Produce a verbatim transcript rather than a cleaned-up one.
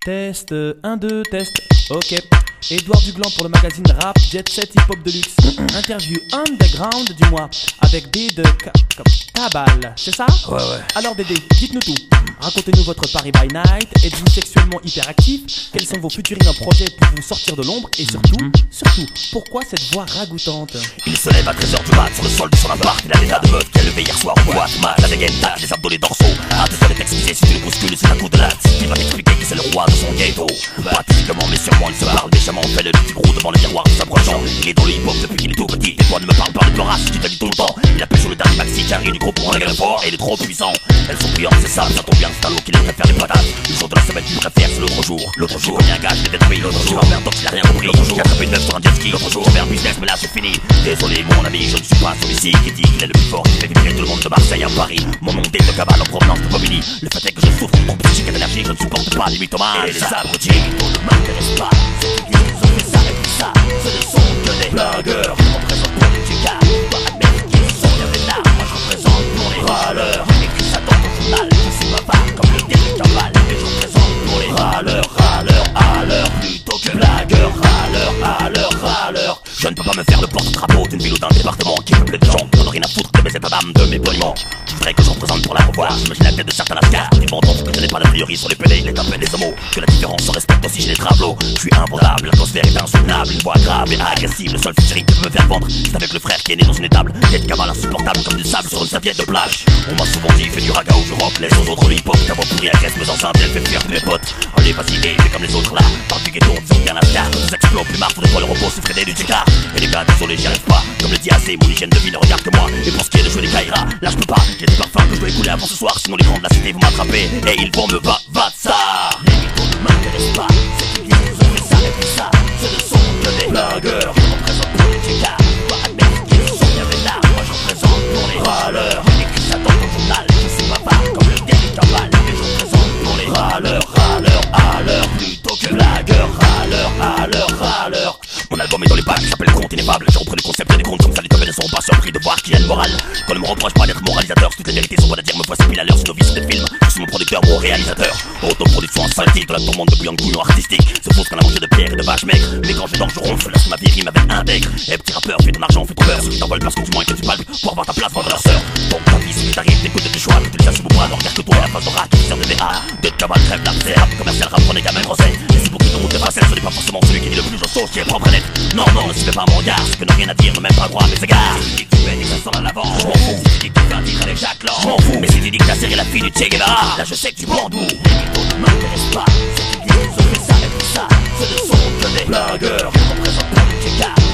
Test, un, deux, test, ok. Edouard Duglan pour le magazine Rap, Jet Set, Hip Hop Deluxe. Interview underground du mois avec D de Cabal, c'est ça? Ouais, ouais. Alors Dédé, dites-nous tout. Racontez-nous votre Paris by Night. Êtes-vous sexuellement hyperactif? Quels sont vos futurines en projet pour vous sortir de l'ombre? Et surtout, surtout, pourquoi cette voix ragoûtante? Il se lève à treize heures du mat sur le sol de son appart. Il a l'état de meuf qu'elle levait hier soir au boîte. Mat, la dégaine, tac, les abdos, les dorsaux. Ah, tu dois t'excuser si tu le bouscules, c'est un coup de latte. Il va t'expliquer que c'est le roi de son ghetto. Pas typiquement, mais sûrement, il se parle méchamment. Fait le petit gros devant le miroir de sa brochant. Il est dans le hip-hop depuis qu'il est tout petit. Et toi ne me parle pas de Floras, je te dis tout le temps. Il a pêché le dernier maxi carré du gros pour un gars fort. Et il est trop puissant. Elles sont brillantes, c'est ça, ça tombe bien, c'est un lot qui les préfère les patates. Le jour de la semaine, tu préfères, c'est l'autre jour. L'autre jour, il y a un gars, je l'ai détruit. L'autre jour, un donc il a rien compris. L'autre jour, j'ai attrapé une meuf sur un jet ski. L'autre jour, j'avais un business, mais là c'est fini. Désolé, mon ami, je ne suis pas celui-ci qui dit qu'il est le plus fort, qui fait vibrer tout le monde de Marseille à Paris. Mon nom est de Cabal en provenance de Bobigny. Le fait est que je souffre de trop psychique et d'énergie, je ne supporte pas les mythomanes. Et les abrutis, on ne m'intéresse pas. Ceux qui disent qu'ils ont fait ça et tout ça, ce ne sont que des blagueurs. Je représente pour les tchégas, toi admettre qu'ils sont bien vénards. Moi je représente pour les râleurs. Écris ça dans ton journal, je suis bavard comme le dé de Cabal. Et je représente pour les râleurs, râleurs, à l'heure plutôt que blagueurs. Râleurs, à l'heure, râleurs. Je ne peux pas me faire le porte-drapeau d'une ville ou d'un département qui peuple de gens qui n'en ont rien à foutre de mes états d'âme, de mes boniments. Je voudrais que je représente pour la revoir. J'imagine la tête de certains lascars qui m'entendent que je n'ai pas la théorie sur les pelés, les tapés, les homos. Que la différence se respecte aussi chez les travelots. Je suis invendable, l'atmosphère est insoutenable. Une voix grave et agressive, le seul featuring qui peut me faire vendre, c'est avec le frère qui est né dans une étable. Tête Cabal insupportable comme du sable sur une serviette de plage. On m'a souvent dit, fais du raga ou je rock, laisse aux autres le hip-hop. Ta voix pourrie agresse mes enceintes, elle fait fuir tous mes potes. Allez vas-y, fais comme les autres là. Parle du ghetto, disons bien la star. Tous explosent, plus marre, pour des fois le repos, c'est Fredé du Tchekar. Et les gars, désolé, j'y arrive pas. Comme le dit assez, mon hygiène de vie ne regarde que moi. Et pour ce qui est de jouer les Kaira, là je peux pas. J'ai des parfums que je dois écouler avant ce soir, sinon les grands de la cité vont m'attraper. Et ils vont me va, va de ça. Les mythos ne m'intéressent pas. Ceux qui disent qu'ils ont fait ça et tout ça, ce ne sont que des blagueurs. Je représente pour les Tchekars, toi admettre qu'ils sont bien vénards. Moi je représente pour les râleurs. Écris ça dans ton journal, je suis bavard comme le dé de Cabal. Et je représente pour les râleurs, râleurs, à l'heure plutôt que blagueurs. Râleurs, à l'heure, râleurs. Mon album est dans les pages, s'appelle Compte Ineffable. J'ai repris le concept des comptes comme ça, les teufs ne seront pas surpris de voir qu'il y a une morale. Qu'on ne me reproche pas d'être moralisateur, toutes les vérités sont bonnes à dire, me voici pile à l'heure, c'est novice des films. Je suis mon producteur, mon réalisateur. Autoproduction asphaltique, de la tourmente de bouillon de couillon artistique. C'est faux qu'on a mangé de pierre et de vaches maigres. Mais quand je dors, je ronfle, laisse ma vie rime avec intègre. Et petit rappeur, fais ton argent, fais ton beurre. Ceux qui t'envolent parce que tu mens et que tu palpes pour avoir ta place devant leur sœur. Donc ta vie, si t'arrives, t'écoutes de tes choix, que tu les assumes au bras, alors regarde que toi, la face de rat qui sert de V A. De Cabal, crève la misère, commercial, rap, prenez gamins groseille. Et c'est pour qui ton route de facette, ce n'est pas forcément celui qui dit le plus au sauce qui est propre et net. Non, non, ne suivez pas mon regard, ce que n'a rien à dire, ne même pas droit à mes égards. Si tu dis que tu fais et que ça sent à l'avant, je m'en fous. Si tu dis que tu fais un titre avec Jacques Lang, je m'en fous. Mais si tu dis que t'as serré la fille du Che Guevara, là je sais que tu prends d'où. Les mythos ne m'intéressent pas. Ceux qui disent qu'ils ont fait ça et tout ça, ce ne sont que des blagueurs. Je représente pour les Tchekars,